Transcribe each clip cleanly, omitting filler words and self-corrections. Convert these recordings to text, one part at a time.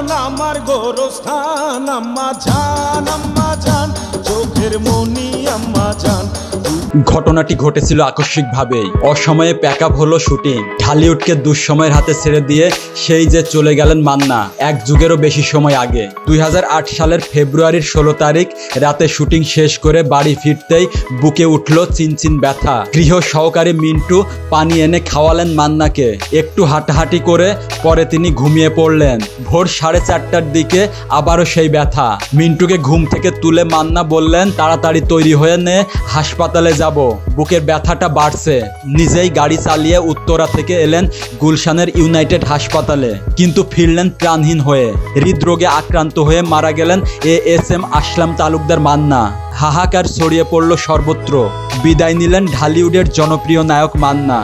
জান আমার গোরস্থান, আম্মা জান চোখের মনি আম্মা জান। ঘটনাটি ঘটেছিল আকস্মিকভাবেই। অসময়ে প্যাকআপ হলো শুটিং। ঢালিউডকে দুঃসময়ের হাতে ছেড়ে দিয়ে সেই যে চলে গেলেন মান্না এক যুগেরও বেশি সময় আগে। 2008 সালের ফেব্রুয়ারির 16 তারিখ রাতে শুটিং শেষ করে বাড়ি ফিরতেই বুকে উঠল চিনচিন ব্যথা। গৃহ সহকারী মিন্টু পানি এনে খাওয়ালেন মান্নাকে। একটু হাঁটাহাঁটি করে পরে তিনি ঘুমিয়ে পড়লেন। ভোর 4:30টার দিকে আবারও সেই ব্যথা। মিন্টুকে ঘুম থেকে তুলে মান্না বললেন, তাড়াতাড়ি তৈরি হয়ে নে, হাসপাতালে যাব। বুকের ব্যথাটা বাড়ছে। নিজেই গাড়ি চালিয়ে উত্তরা থেকে এলেন গুলশানের ইউনাইটেড হাসপাতালে, কিন্তু ফিরলেন প্রাণহীন হয়ে। হৃদরোগে আক্রান্ত হয়ে মারা গেলেন ASM আসলাম তালুকদার মান্না। হাহাকার ছড়িয়ে পড়ল সর্বত্র। বিদায় নিলেন ঢালিউডের জনপ্রিয় নায়ক মান্না।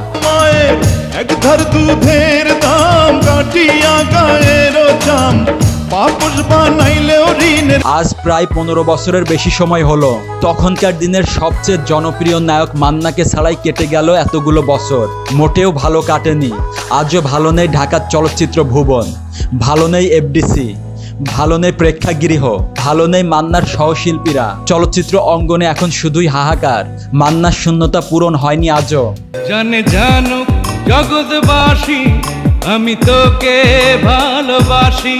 আজ প্রায় 15 বছরের বেশি সময় হলো। তখনকার দিনের সবচেয়ে জনপ্রিয় নায়ক মান্নাকে ছাড়াই কেটে গেল এতগুলো বছর। মোটেও ভালো কাটেনি। আজও ভালো নেই ঢাকার চলচ্চিত্র ভুবন, ভালো নেই FDC, ভালো নেই প্রেক্ষাগৃহ, ভালো নেই মান্নার সহশিল্পীরা। চলচ্চিত্র অঙ্গনে এখন শুধুই হাহাকার। মান্নার শূন্যতা পূরণ হয়নি আজও। জানে জানুক জগৎবাসী আমি তোকে ভালোবাসি।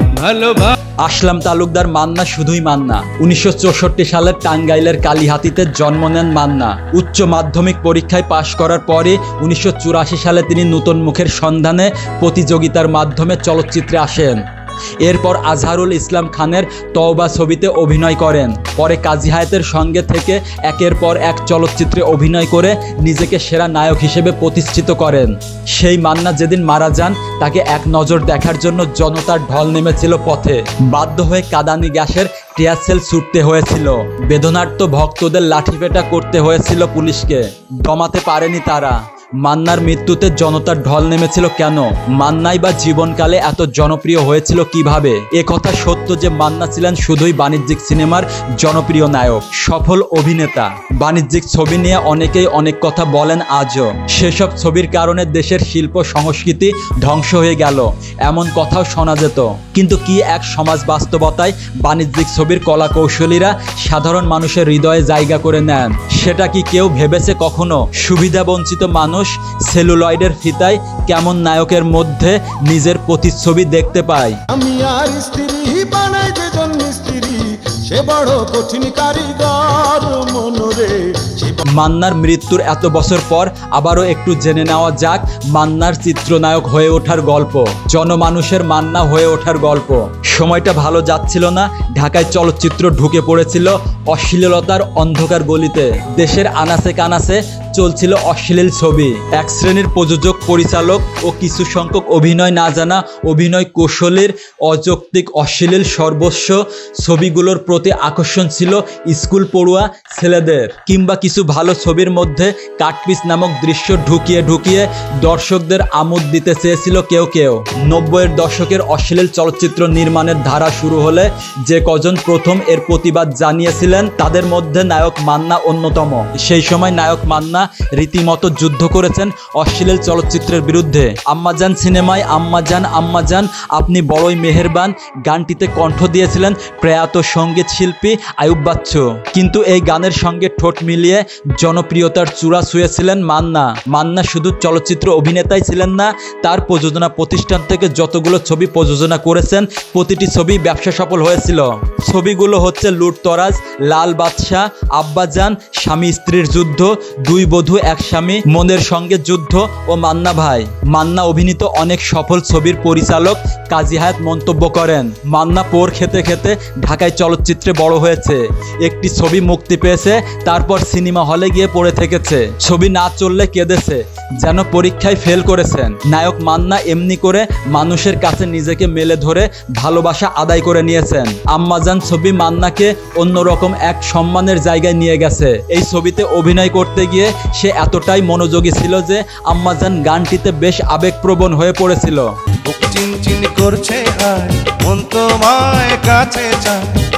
আসলাম তালুকদার মান্না শুধুই মান্না। 1964 সালের টাঙ্গাইলের কালিহাতীতে জন্ম নেন মান্না। উচ্চ মাধ্যমিক পরীক্ষায় পাশ করার পরে 1984 সালে তিনি নতুন মুখের সন্ধানে প্রতিযোগিতার মাধ্যমে চলচ্চিত্রে আসেন। এরপর আজহারুল ইসলাম খানের তওবা ছবিতে অভিনয় করেন। পরে কাজী হায়াতের সঙ্গে থেকে একের পর এক চলচ্চিত্রে অভিনয় করে নিজেকে সেরা নায়ক হিসেবে প্রতিষ্ঠিত করেন। সেই মান্না যেদিন মারা যান তাকে এক নজর দেখার জন্য জনতার ঢল নেমেছিল পথে। বাধ্য হয়ে কাঁদানি গ্যাসের টিয়ার সেল ছুটতে হয়েছিল। বেদনার্ত ভক্তদের লাঠিপেটা করতে হয়েছিল পুলিশকে। দমাতে পারেনি তারা। মান্নার মৃত্যুতে জনতার ঢল নেমেছিল কেন? মান্নাই বা জীবনকালে এত জনপ্রিয় হয়েছিল কিভাবে? একথা সত্য যে মান্না ছিলেন শুধুই বাণিজ্যিক সিনেমার জনপ্রিয় নায়ক, সফল অভিনেতা। বাণিজ্যিক ছবি নিয়ে অনেকেই অনেক কথা বলেন আজও। সেসব ছবির কারণে দেশের শিল্প সংস্কৃতি ধ্বংস হয়ে গেল, এমন কথাও শোনা যেত। কিন্তু কি এক সমাজ বাস্তবতায় বাণিজ্যিক ছবির কলা কৌশলীরা সাধারণ মানুষের হৃদয়ে জায়গা করে নেন। সেটা কি কেউ ভেবেছে কখনো? সুবিধাবঞ্চিত মানুষ সেলুলয়েডের ফিতায় কেমন নায়কের মধ্যে নিজের প্রতিচ্ছবি দেখতে পায়। আমি আর স্ত্রী বানাই যেজন মিস্ত্রি, সে বড় কঠিন কারিগর মনরে। মান্নার মৃত্যুর এত বছর পর আবারও একটু জেনে নেওয়া যাক মান্নার চিত্রনায়ক হয়ে ওঠার গল্প, জনমানুষের মান্না হয়ে ওঠার গল্প। সময়টা ভালো যাচ্ছিল না। ঢাকায় চলচ্চিত্র ঢুকে পড়েছিল অশ্লীলতার অন্ধকার গলিতে। দেশের আনাচে কানাচে চলছিল অশ্লীল ছবি। এক শ্রেণীর প্রযোজক, পরিচালক ও কিছু সংখ্যক অভিনয় না জানা অভিনয় কৌশলীর অযৌক্তিক অশ্লীল সর্বস্ব ছবিগুলোর প্রতি আকর্ষণ ছিল স্কুল পড়ুয়া ছেলেদের। কিংবা কিছু ভালো ছবির মধ্যে কাটপিস নামক দৃশ্য ঢুকিয়ে ঢুকিয়ে দর্শকদের আমোদ দিতে চেয়েছিল কেউ কেউ। 90-এর দশকের অশ্লীল চলচ্চিত্র নির্মাণের ধারা শুরু হলে যে কজন প্রথম এর প্রতিবাদ জানিয়েছিলেন তাদের মধ্যে নায়ক মান্না অন্যতম। সেই সময় নায়ক মান্না রীতিমতো যুদ্ধ করেছেন অশ্লীল চলচ্চিত্রের বিরুদ্ধে। আম্মাজান সিনেমায় আম্মাজান আম্মাজান আপনি বড়ই মেহেরবান গানটিতে কণ্ঠ দিয়েছিলেন প্রয়াত সঙ্গীত শিল্পী আয়ুব বাচ্চু। কিন্তু এই গানের সঙ্গে ঠোঁট মিলিয়ে জনপ্রিয়তার চূড়া ছুঁয়েছিলেন মান্না। মান্না শুধু চলচ্চিত্র অভিনেতাই ছিলেন না, তার প্রযোজনা প্রতিষ্ঠান থেকে যতগুলো ছবি প্রযোজনা করেছেন প্রতিটি ছবি ব্যবসা সফল হয়েছিল। ছবিগুলো হচ্ছে লুটতরাজ, লাল বাদশাহ, আব্বাজান, স্বামী স্ত্রীর যুদ্ধ, দুই বধূ এক স্বামী, মনের সঙ্গে যুদ্ধ ও মান্না ভাই। মান্না অভিনীত অনেক সফল ছবির পরিচালক কাজী হায়াত মন্তব্য করেন, মান্না পোর খেতে খেতে ঢাকায় চলচ্চিত্রে বড় হয়েছে। একটি ছবি মুক্তি পেয়েছে, তারপর সিনেমা হলে গিয়ে পড়ে থেকেছে। ছবি না চললে কেঁদেছে, যেন পরীক্ষায় ফেল করেছেন। নায়ক মান্না এমনি করে মানুষের কাছে নিজেকে মেলে ধরে ভালোবাসা আদায় করে নিয়েছেন। আম্মাজান ছবি মান্নাকে অন্যরকম এক সম্মানের জায়গায় নিয়ে গেছে। এই ছবিতে অভিনয় করতে গিয়ে সে এতটাই মনোযোগী ছিল যে আম্মাজান গানটিতে বেশ আবেগপ্রবণ হয়ে পড়েছিল। চিনচিন করছে আর মন তোমায় কাছে চায়,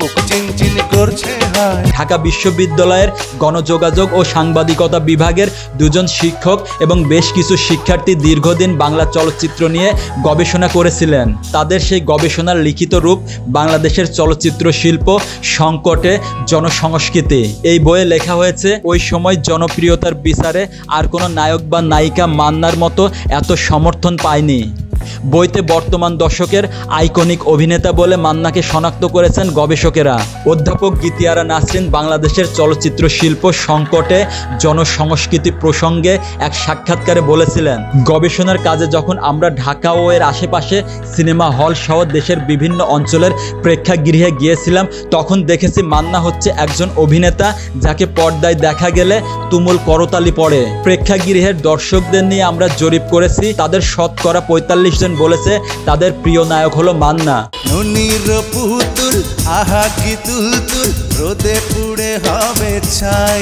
বুক চিনচিন করছে হায়। ঢাকা বিশ্ববিদ্যালয়ের গণযোগাযোগ ও সাংবাদিকতা বিভাগের দুজন শিক্ষক এবং বেশ কিছু শিক্ষার্থী দীর্ঘদিন বাংলা চলচ্চিত্র নিয়ে গবেষণা করেছিলেন। তাদের সেই গবেষণার লিখিত রূপ বাংলাদেশের চলচ্চিত্র শিল্প সংকটে জনসংস্কৃতি। এই বইয়ে লেখা হয়েছে, ওই সময় জনপ্রিয়তার বিচারে আর কোনো নায়ক বা নায়িকা মান্নার মতো এত সমর্থন পায়নি। বইতে বর্তমান দশকের আইকনিক অভিনেতা বলে মান্নাকে শনাক্ত করেছেন গবেষকেরা। অধ্যাপক গীতিয়ারা নাসরিন বাংলাদেশের চলচ্চিত্র শিল্প সংকটে জনসংস্কৃতি প্রসঙ্গে এক সাক্ষাৎকারে বলেছিলেন, গবেষণার কাজে যখন আমরা ঢাকা ও এর আশেপাশে সিনেমা হল সহ দেশের বিভিন্ন অঞ্চলের প্রেক্ষাগৃহে গিয়েছিলাম, তখন দেখেছি মান্না হচ্ছে একজন অভিনেতা যাকে পর্দায় দেখা গেলে তুমুল করতালি পড়ে। প্রেক্ষাগৃহের দর্শকদের নিয়ে আমরা জরিপ করেছি, তাদের শতকরা 45 জন বলেছে তাদের প্রিয় নায়ক হলো মান্না। ননির পুতুল আহা কি তুলতুল, রোদে পুড়ে হবে ছাই।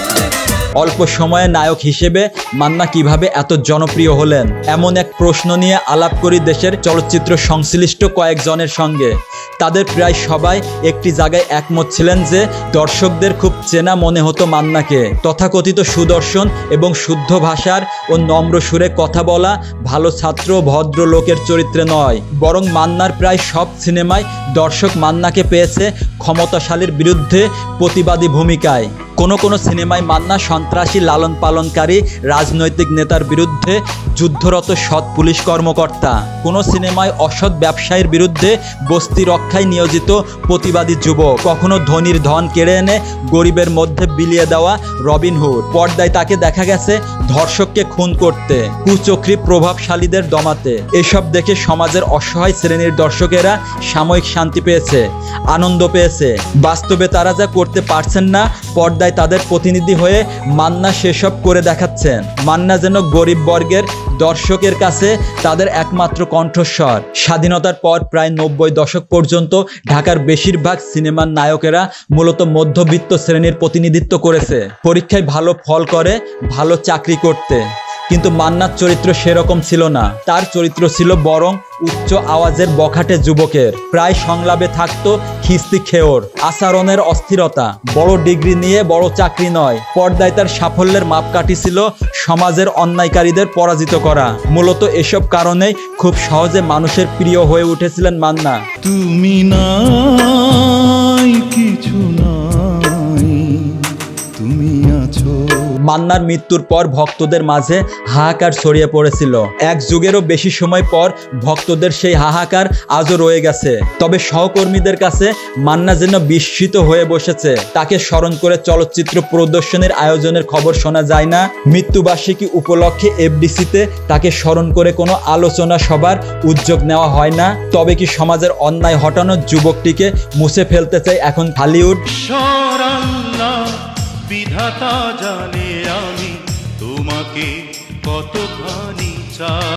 অল্প সময়ে নায়ক হিসেবে মান্না কিভাবে এত জনপ্রিয় হলেন, এমন এক প্রশ্ন নিয়ে আলাপ করি দেশের চলচ্চিত্র সংশ্লিষ্ট কয়েকজনের সঙ্গে। তাদের প্রায় সবাই একটি জায়গায় একমত ছিলেন যে দর্শকদের খুব চেনা মনে হতো মান্নাকে। তথাকথিত সুদর্শন এবং শুদ্ধ ভাষার ও নম্র সুরে কথা বলা ভালো ছাত্র ভদ্র লোকের চরিত্রে নয়, বরং মান্নার প্রায় সব সিনেমায় দর্শক মান্নাকে পেয়েছে ক্ষমতাশালীর বিরুদ্ধে প্রতিবাদী ভূমিকায়। কোনো সিনেমায় মান্না সন্ত্রাসী লালন পালনকারী রাজনৈতিক নেতার বিরুদ্ধে যুদ্ধরত সৎ পুলিশ কর্মকর্তা, কোনো সিনেমায় অসৎ ব্যবসায়ীর বিরুদ্ধে বস্তি রক্ষায় নিয়োজিত প্রতিবাদী যুবক, কখনো ধনীর ধন কেড়ে এনে গরিবের মধ্যে বিলিয়ে দেওয়া রবিনহুড। পর্দায় তাকে দেখা গেছে ধর্ষককে খুন করতে, কুচক্রী প্রভাবশালীদের দমাতে। এসব দেখে সমাজের অসহায় শ্রেণীর দর্শকেরা সাময়িক শান্তি পেয়েছে, আনন্দ পেয়েছে। বাস্তবে তারা যা করতে পারছেন না, পর্দায় তাদের প্রতিনিধি হয়ে মান্না সেসব করে দেখাচ্ছেন। মান্না যেন গরিব বর্গের দর্শকের কাছে তাদের একমাত্র কণ্ঠস্বর। স্বাধীনতার পর প্রায় 90 দশক পর্যন্ত ঢাকার বেশিরভাগ সিনেমার নায়কেরা মূলত মধ্যবিত্ত শ্রেণীর প্রতিনিধিত্ব করেছে, পরীক্ষায় ভালো ফল করে ভালো চাকরি করতে। কিন্তু মান্নার চরিত্র সেরকম ছিল না, তার চরিত্র ছিল বরং উচ্চ আওয়াজের বখাটে যুবকের। প্রায় সংলাপে থাকতো খিস্তি খেওর, আচরণের অস্থিরতা। বড় ডিগ্রি নিয়ে বড় চাকরি নয়, পর্দায় তার সাফল্যের মাপকাঠি ছিল সমাজের অন্যায়কারীদের পরাজিত করা। মূলত এসব কারণেই খুব সহজে মানুষের প্রিয় হয়ে উঠেছিলেন মান্না। তুমি নাই কিছু নাই, তুমি আছো। মান্নার মৃত্যুর পর ভক্তদের মাঝে হাহাকার ছড়িয়ে পড়েছিল। এক যুগেরও বেশি সময় পর ভক্তদের সেই হাহাকার আজও রয়ে গেছে। তবে সহকর্মীদের কাছে মান্না যেন বিস্মিত হয়ে বসেছে। তাকে স্মরণ করে চলচ্চিত্র প্রদর্শনীর আয়োজনের খবর শোনা যায় না। মৃত্যুবার্ষিকী উপলক্ষে এফডিসিতে তাকে স্মরণ করে কোনো আলোচনা সভার উদ্যোগ নেওয়া হয় না। তবে কি সমাজের অন্যায় হটানোর যুবকটিকে মুছে ফেলতে চাই এখন হলিউড? বিধাতা জানে আমি তোমাকে কতখানি চাই।